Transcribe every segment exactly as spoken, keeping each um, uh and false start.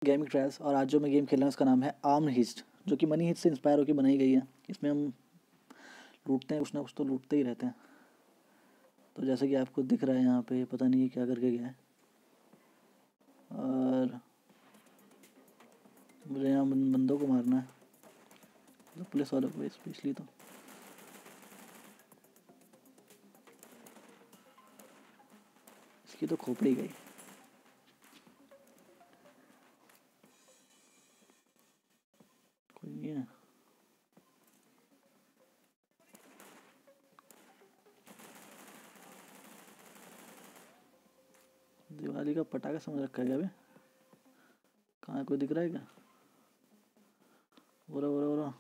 Gaming trials और आज जो मैं गेम खेल रहा हूँ उसका नाम है आर्म हीस्ट, जो कि मनी हीस्ट से इंस्पायर होकर बनाई गई है। इसमें हम लूटते हैं, कुछ ना कुछ तो लूटते ही रहते हैं। तो जैसे कि आपको दिख रहा है यहाँ पे, पता नहीं क्या करके गया है, और मुझे यहाँ बंदों को मारना है, तो पुलिस वालों को स्पेशली। तो इसकी तो खोपड़ी गई। कोई नहीं है। दिवाली का पटाखा समझ रखा है क्या? अभी कहाँ कोई दिख रहा है क्या? बोरा बोरा बोरा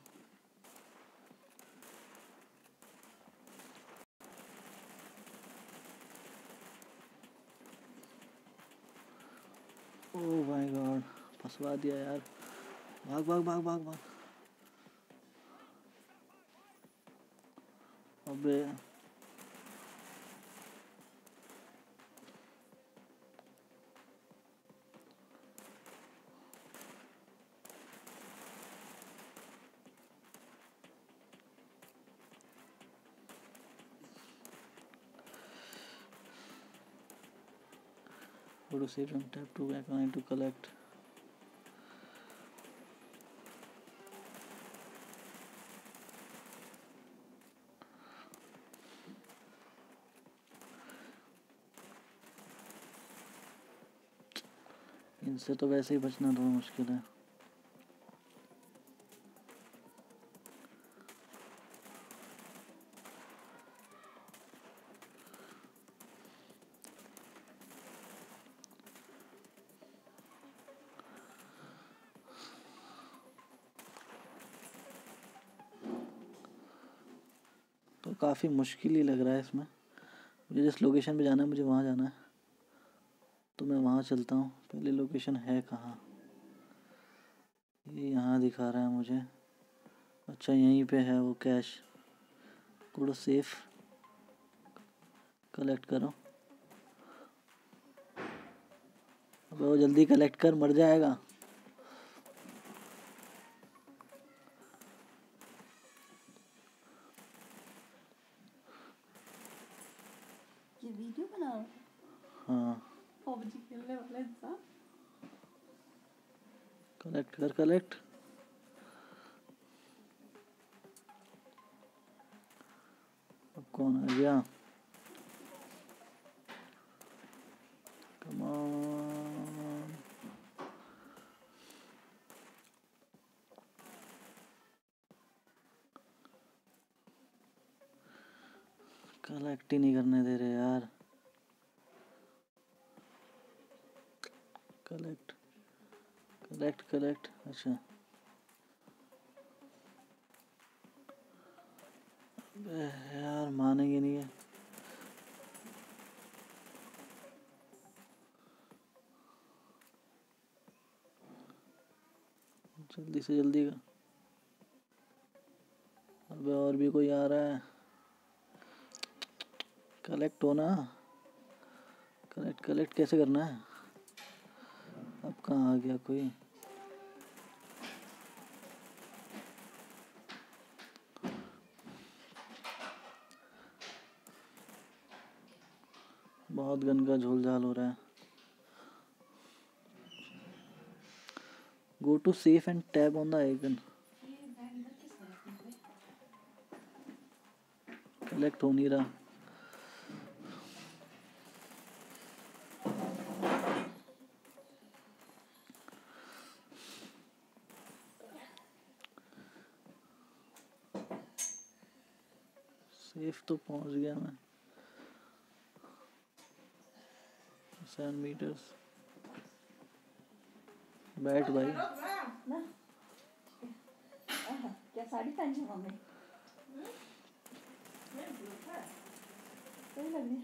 ओह माय गॉड, फंसवा दिया यार। भाग भाग भाग भाग भाग। अबे go to save and tap to back on to collect. इनसे तो वैसे ही बचना थोड़ा मुश्किल है। तो काफ़ी मुश्किल ही लग रहा है इसमें। मुझे जिस लोकेशन पे जाना है मुझे वहाँ जाना है, तो मैं वहाँ चलता हूँ। पहले लोकेशन है कहाँ? ये यहाँ दिखा रहा है मुझे। अच्छा यहीं पे है वो कैश। थोड़ा सेफ कलेक्ट करो। अब वो जल्दी कलेक्ट कर, मर जाएगा। ये वीडियो बना रहा है? हाँ पबजी खेलने वाला इंसान। कलेक्ट कर कलेक्ट। अब कौन आ गया? Come on. कलेक्ट ही नहीं करने दे रहे यार। Collect collect collect. अच्छा यार मानेंगे नहीं है। जल्दी से जल्दी का। अबे और भी कोई आ रहा है। कलेक्ट होना। कलेक्ट कलेक्ट कैसे करना है? अब कहाँ आ गया कोई? बहुत गन का झोल झाल हो रहा है। Go to safe and tab on the icon. Collect हो नहीं रहा। सेफ तो पहुंच गया मैं। Seven meters. बैठ भाई। क्या साड़ी पहनी है मम्मी? सही लग रही है।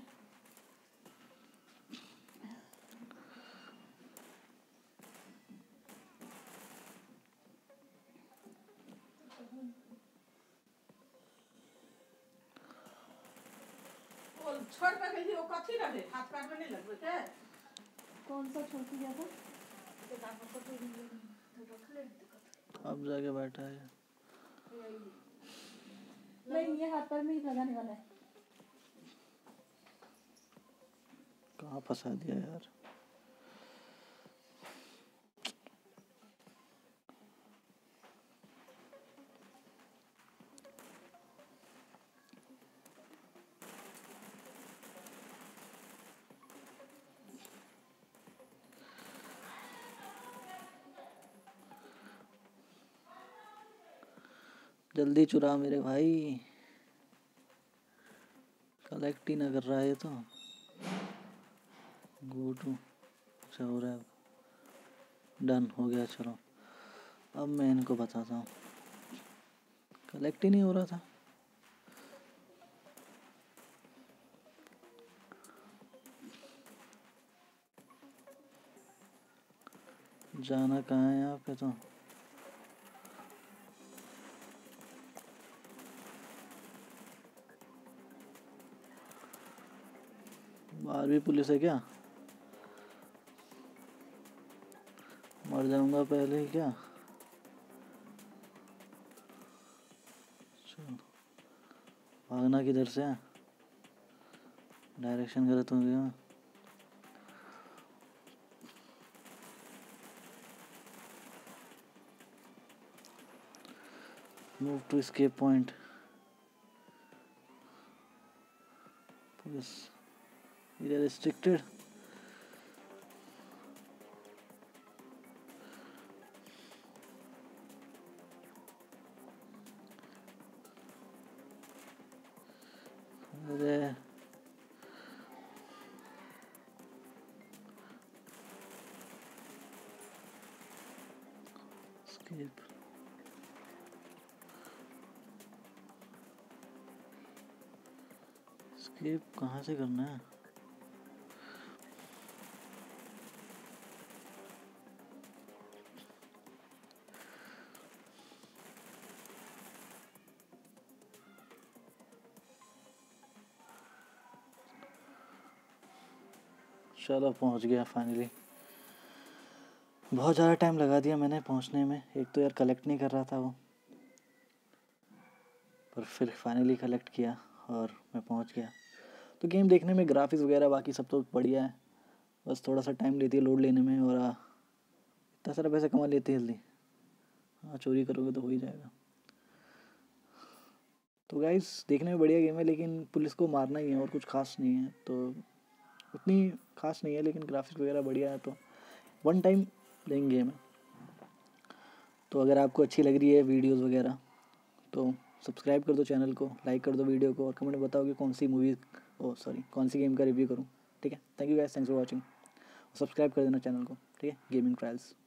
छोड़ पे गई वो कथी रहे हाथ पैर में नहीं लगवे के? कौन सा छोड़ के गया था? तो दांत को तो अब जाके बैठा है। नहीं ये हाथ पर में ही लगाने वाला है। कहाँ फंसा दिया यार। जल्दी चुरा मेरे भाई, कलेक्ट ही ना कर रहा है ये तो। गो टू, अच्छा हो रहा है, डन हो गया। चलो अब मैं इनको बताता हूँ, कलेक्ट ही नहीं हो रहा था। जाना कहाँ है यहाँ पे? तो बाहर भी पुलिस है क्या? मर जाऊंगा पहले ही क्या? चलो भागना किधर से है? डायरेक्शन गलत हो गया। Move to escape point. Police area restricted. अरे escape. escape कहाँ से करना है? चलो पहुंच गया फाइनली। बहुत ज़्यादा टाइम लगा दिया मैंने पहुंचने में। एक तो यार कलेक्ट नहीं कर रहा था वो, पर फिर फाइनली कलेक्ट किया और मैं पहुंच गया। तो गेम देखने में ग्राफिक्स वगैरह बाकी सब तो बढ़िया है, बस थोड़ा सा टाइम लेती है लोड लेने में। और आ, इतना सारा पैसा कमा लेती है जल्दी। हाँ चोरी करोगे तो हो ही जाएगा। तो गाइस देखने में बढ़िया गेम है, लेकिन पुलिस को मारना ही है और कुछ खास नहीं है। तो उतनी खास नहीं है, लेकिन ग्राफिक्स वगैरह बढ़िया है, तो वन टाइम प्लेइंग गेम है। तो अगर आपको अच्छी लग रही है वीडियोस वगैरह तो सब्सक्राइब कर दो चैनल को, लाइक कर दो वीडियो को, और कमेंट में बताओ कि कौन सी मूवी ओ सॉरी कौन सी गेम का रिव्यू करूँ। ठीक है, thank you guys, thanks for watching. Subscribe कर देना चैनल को। ठीक है, गेमिंग ट्रायल्स।